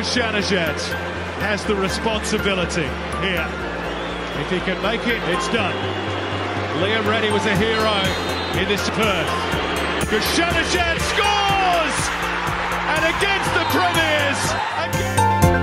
Januzaj has the responsibility here. If he can make it, it's done. Liam Reddy was a hero in this first. Januzaj scores! And against the Premiers, again.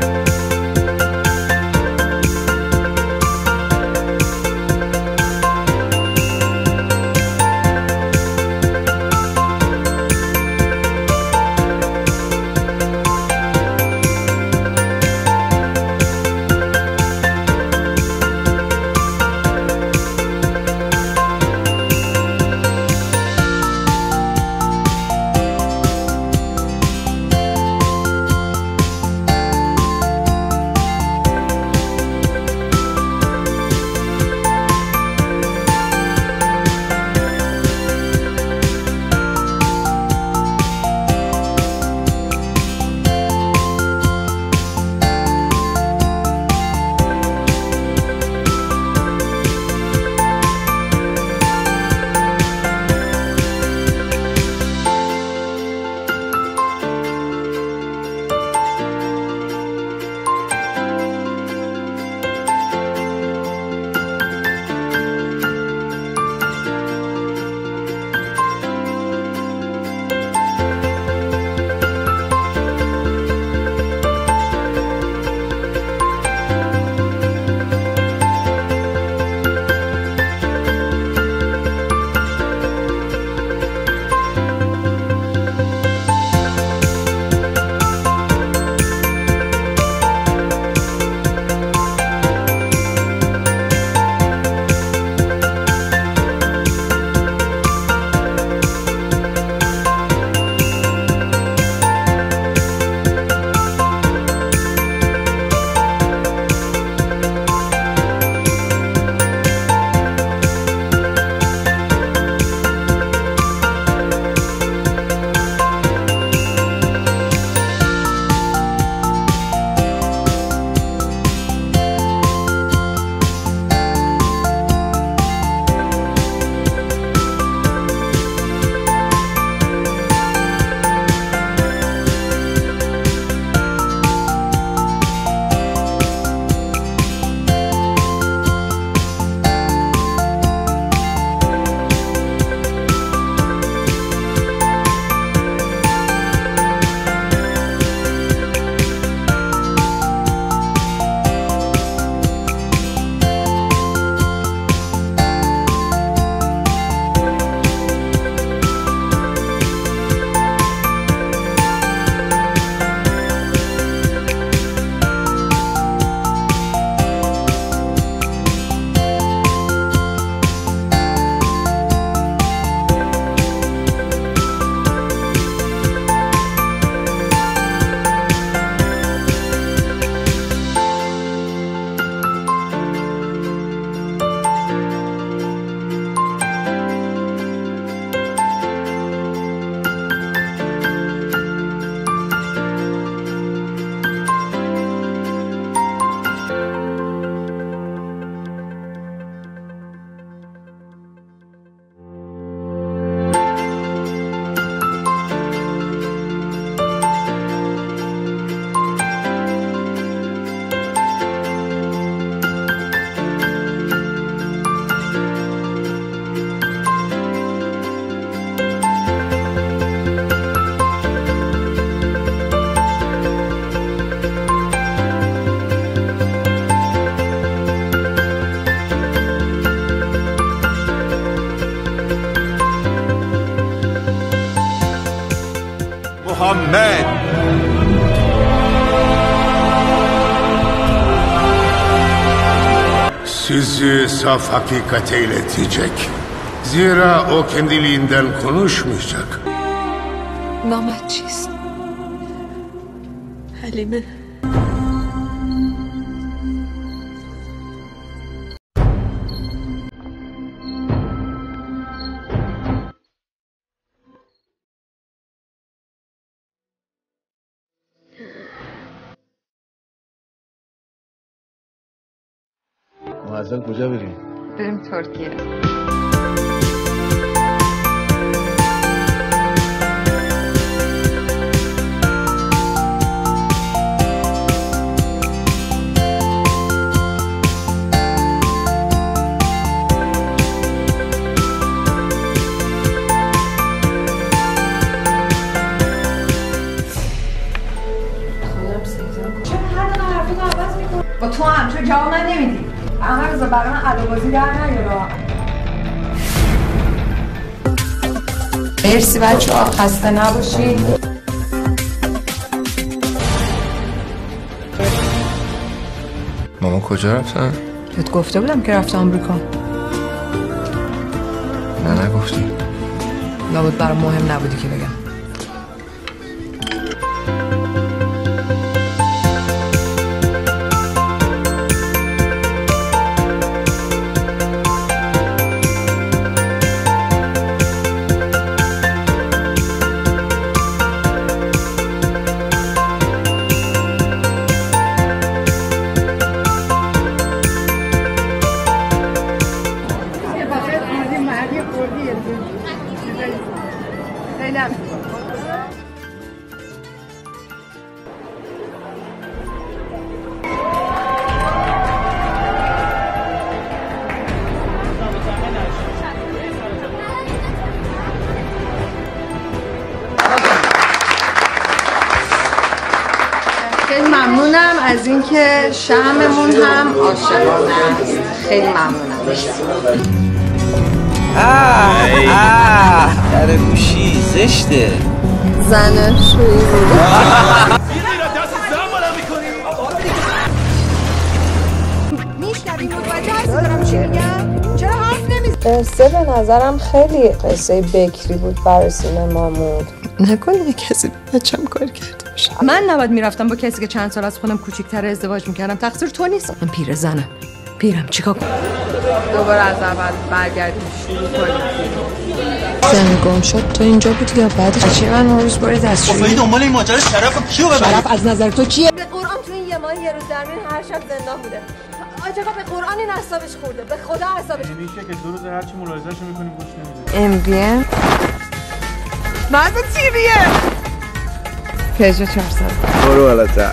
محمد sizi saf hakikate iletecek. Zira o kendiliğinden konuşmayacak. نامت چیست؟ حلیمه. معزل کجا بریم؟ بریم ترکیه. با تو هم چرا جواب من نمیدی؟ اما رضا برای من عدوبازی در نیارا. مرسی بچه‌ها، خسته نباشید. ماما کجا رفتن؟ بهت گفته بودم که رفته آمریکا. نه نگفتی. لابد برام مهم نبودی که بگم. خیلی ممنونم از اینکه شمعمون هم عاشقانه است. خیلی ممنونم. در گوشی زشته. زنه شویی بود. میشنوی متوجه هستی دارم چی میگم؟ چرا حرف نمیزنی؟ قصه به نظرم خیلی قصه بکری بود برای سینمامون. نکنه کسی بچم کار کرده باشه. من نباید میرفتم با کسی که چند سال از خودم کوچیک‌تر ازدواج میکردم. تقصیر تو نیست. من پیر زنم. پیرم چیکار کنم؟ دوباره از اول برگردیم شروع کنیم. زن گم شد تو اینجا بودی یا بعد چی من اون روز برای دستشویی خفایی دنبال این ماجرا شرف کیو ببری؟ شرف از نظر تو چیه؟ به قرآن تو این یه ماه یه روز درمین هر شب زندان بوده. آقا به قرآن این اعصابش خورده. به خدا اعصابش نمیشه که 2 روز هر چی ملاحظه‌شو می‌کنیم گوش نمیده. MVM مازه تیریه. پژو 400. برو بالاتر.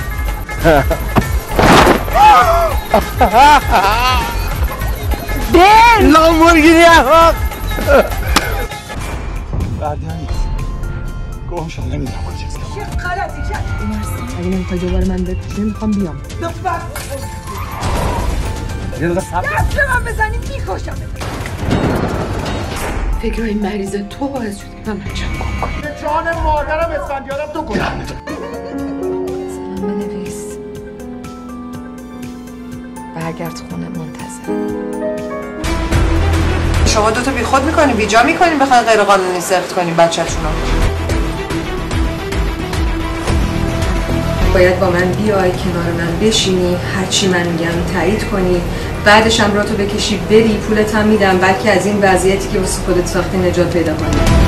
بن لامبورگینی احمق. بعدیانیت گم شد نمیدونم کجاست. چه غلطی کرد. اگه نمیخوای دوباره من بکشی میخوام بیام. یه دقیقه صبر. دست من بزنی میکشم. فکرهای مریض تو باعث شد که من بچم گم کنم. به جان مادرم اسفندیارم تو کنم. سلام بنویس. برگرد خونه منتظر. شما دوتا بی خود میکنین بیجا میکنین بخواین غیر قانونی سخت کنین بچه‌تونو. باید با من بیای کنار من بشینی، هرچی من میگم تایید کنی، بعدش هم راتو بکشی بری، پولت هم میدم بلکه از این وضعیتی که واسه خودت ساختی نجات پیدا کنی.